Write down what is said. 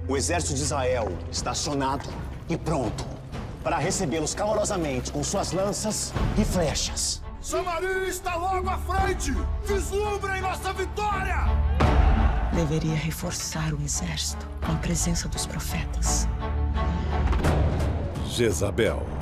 O exército de Israel está acionado e pronto para recebê-los calorosamente com suas lanças e flechas. Samaria está logo à frente! Vislumbrem nossa vitória! Deveria reforçar o exército com a presença dos profetas. Jezabel.